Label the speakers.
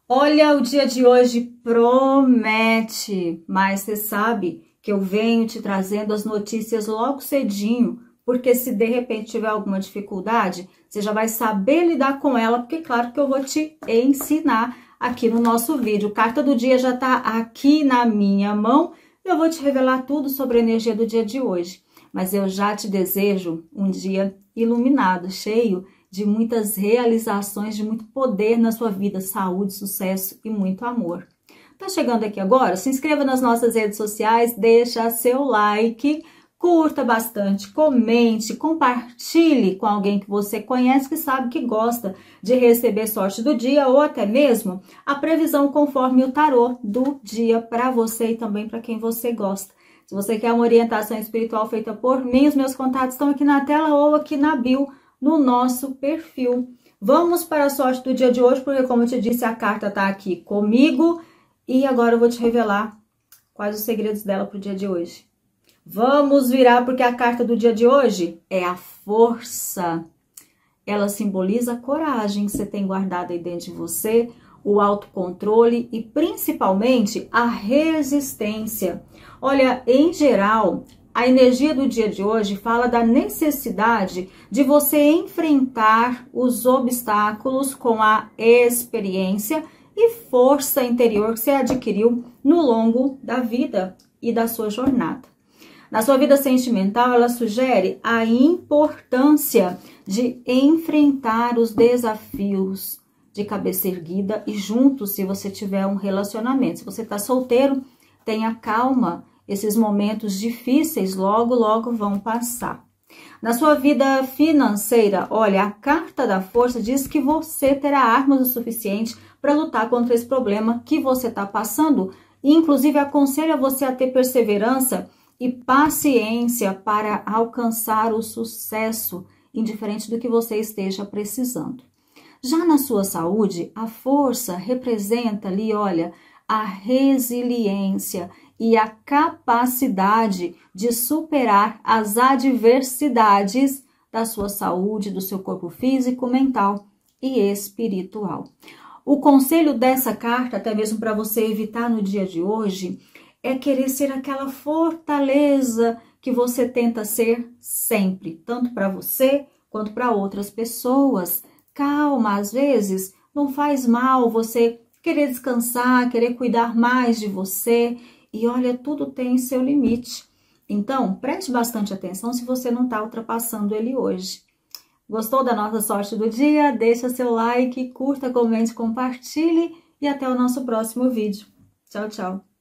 Speaker 1: Olha, o dia de hoje promete, mas você sabe que eu venho te trazendo as notícias logo cedinho, porque se de repente tiver alguma dificuldade, você já vai saber lidar com ela, porque claro que eu vou te ensinar aqui no nosso vídeo. Carta do dia já tá aqui na minha mão, eu vou te revelar tudo sobre a energia do dia de hoje. Mas eu já te desejo um dia iluminado, cheio de muitas realizações, de muito poder na sua vida, saúde, sucesso e muito amor. Tá chegando aqui agora? Se inscreva nas nossas redes sociais, deixa seu like, curta bastante, comente, compartilhe com alguém que você conhece, que sabe que gosta de receber sorte do dia ou até mesmo a previsão conforme o tarô do dia para você e também para quem você gosta. Se você quer uma orientação espiritual feita por mim, os meus contatos estão aqui na tela ou aqui na bio, no nosso perfil. Vamos para a sorte do dia de hoje, porque como eu te disse, a carta está aqui comigo e agora eu vou te revelar quais os segredos dela para o dia de hoje. Vamos virar, porque a carta do dia de hoje é a força. Ela simboliza a coragem que você tem guardado aí dentro de você, o autocontrole e principalmente a resistência. Olha, em geral, a energia do dia de hoje fala da necessidade de você enfrentar os obstáculos com a experiência e força interior que você adquiriu no longo da vida e da sua jornada. Na sua vida sentimental, ela sugere a importância de enfrentar os desafios de cabeça erguida e juntos, se você tiver um relacionamento. Se você está solteiro, tenha calma. Esses momentos difíceis logo, logo vão passar. Na sua vida financeira, olha, a carta da força diz que você terá armas o suficiente para lutar contra esse problema que você está passando. E, inclusive, aconselha você a ter perseverança e paciência para alcançar o sucesso, indiferente do que você esteja precisando. Já na sua saúde, a força representa ali, olha, a resiliência e a capacidade de superar as adversidades da sua saúde, do seu corpo físico, mental e espiritual. O conselho dessa carta, até mesmo para você evitar no dia de hoje, é querer ser aquela fortaleza que você tenta ser sempre, tanto para você quanto para outras pessoas. Calma, às vezes não faz mal você querer descansar, querer cuidar mais de você. E olha, tudo tem seu limite. Então, preste bastante atenção se você não está ultrapassando ele hoje. Gostou da nossa sorte do dia? Deixa seu like, curta, comente, compartilhe e até o nosso próximo vídeo. Tchau, tchau!